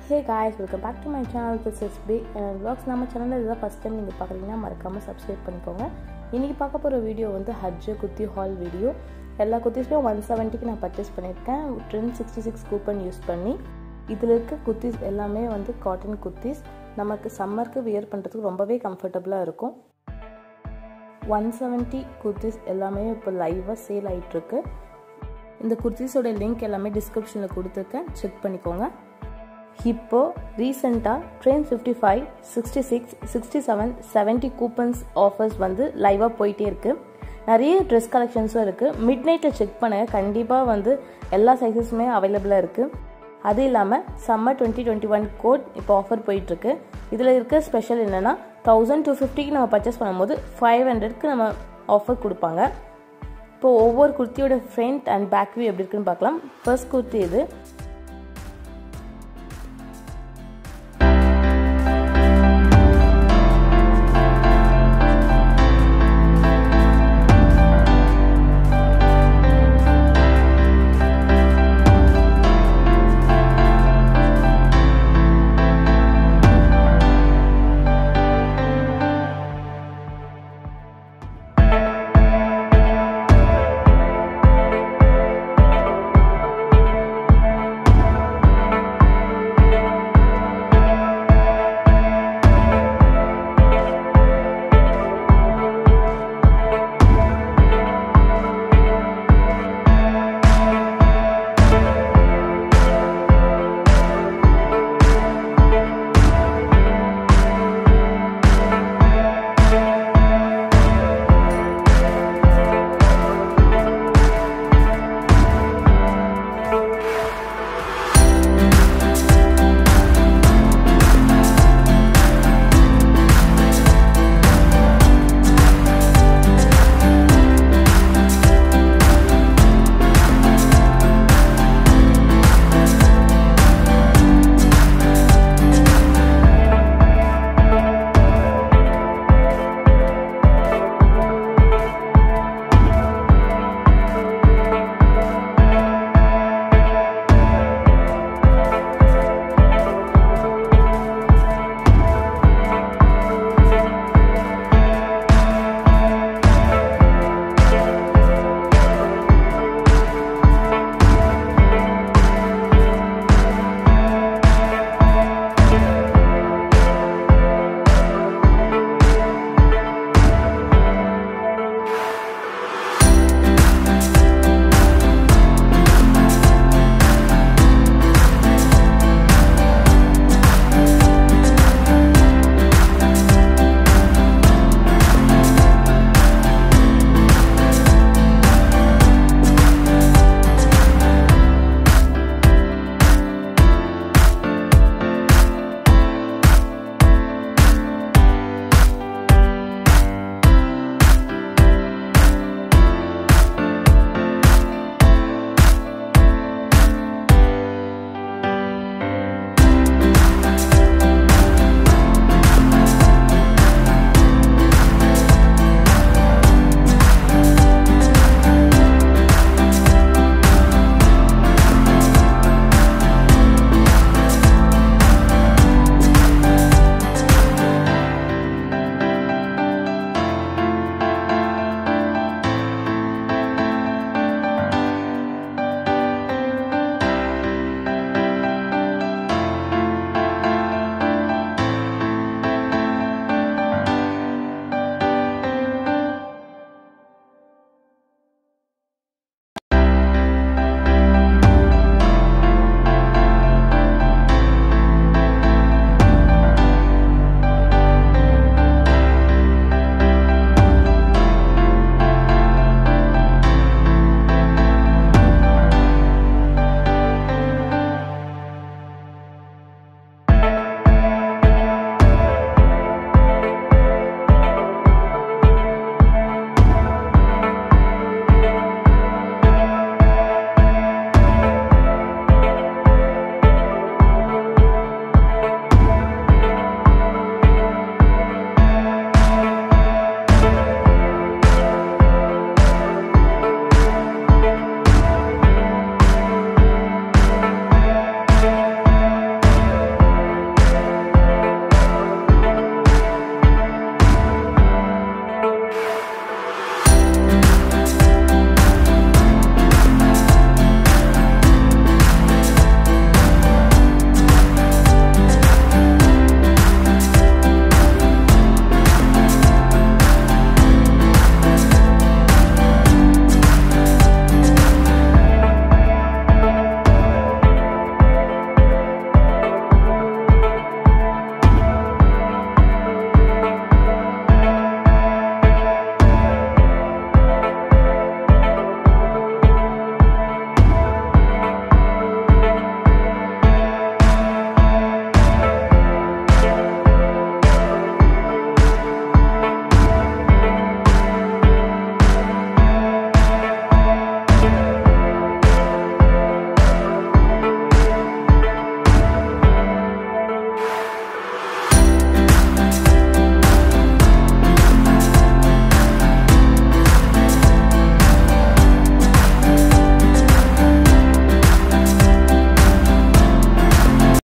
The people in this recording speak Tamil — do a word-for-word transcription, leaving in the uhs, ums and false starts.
Hey guys, welcome back to my channel. This is Beige and vlogs. நம்ம சேனல்ல இதுதான் ஃபர்ஸ்ட் டைம் நீங்க பார்க்கறீங்கன்னா மறக்காம Subscribe பண்ணிக்கோங்க. இன்னைக்கு பார்க்க போற வீடியோ வந்து Ajio குர்த்தி ஹால் வீடியோ. எல்லா குர்த்திஸுமே one seventy க்கு நான் பர்ச்சேஸ் பண்ணிருக்கேன். ten sixty-six கூப்பன் யூஸ் பண்ணி. இதுல இருக்க குர்த்திஸ் எல்லாமே வந்து காட்டன் குர்த்திஸ். நமக்கு சம்மருக்கு வியர் பண்றதுக்கு ரொம்பவே கம்ஃபர்ட்டபிளா இருக்கும். one seventy குர்த்திஸ் எல்லாமே இப்போ லைவா சேல் ஆயிட்டு இருக்கு. இந்த குர்த்திஸோட லிங்க் எல்லாமே டிஸ்கிரிப்ஷன்ல கொடுத்திருக்கேன். செக் பண்ணிக்கோங்க. இப்போ ரீசெண்டா trend fifty-five, sixty-six, sixty-seven, seventy coupons offers வந்து லைவா போயிட்டே இருக்கு. நிறைய ட்ரெஸ் கலெக்ஷன்ஸும் இருக்கு. மிட் நைட்ல செக் பண்ணுங்க, கண்டிப்பா வந்து எல்லா சைஸஸுமே அவைலபிளா இருக்கு. அது இல்லாம சம்மர் twenty twenty-one கோட் இப்போ ஆஃபர் போயிட்டு இருக்கு. இதுல இருக்க ஸ்பெஷல் என்னன்னா twelve fifty க்கு நம்ம பர்ச்சேஸ் பண்ணும்போது five hundred க்கு நம்ம ஆஃபர் கொடுப்பாங்க. இப்போ ஒவ்வொரு குர்த்தியோட ஃப்ரண்ட் அண்ட் பேக் வியூ எப்படி இருக்குன்னு பார்க்கலாம். ஃபர்ஸ்ட் குர்த்தி இது